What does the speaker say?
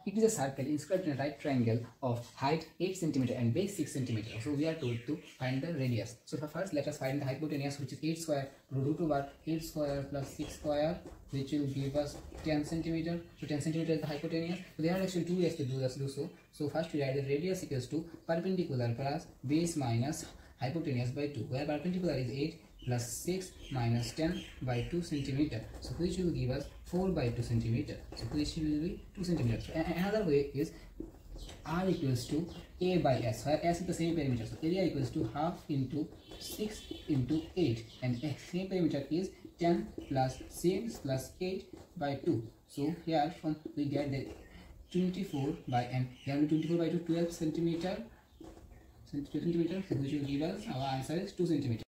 it is a circle inscribed in a right triangle of height 8 cm and base 6 cm. So we are told to find the radius. So first let us find the hypotenuse, which is 8 square root over 8 square plus 6 square, which will give us 10 cm. So 10 cm is the hypotenuse. So there are actually two ways to do so. So first we write the radius equals to perpendicular plus base minus hypotenuse by 2, where perpendicular is 8 plus 6 minus 10 by 2 cm. So which will give us 4 by 2 cm. So which will be 2 cm. So another way is R equals to A by S, where S is the same perimeter. So area equals to half into 6 into 8, and same perimeter is 10 plus 6 plus 8 by 2. So here from we get the 24 by, and here will be 24 by 2, 12 centimeter, so which will give us, our answer is 2 cm.